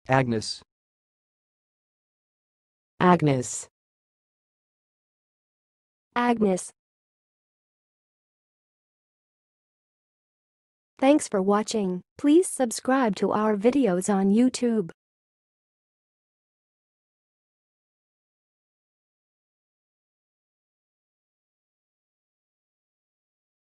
Agnus. Agnus. Agnes. Thanks for watching. Please subscribe to our videos on YouTube.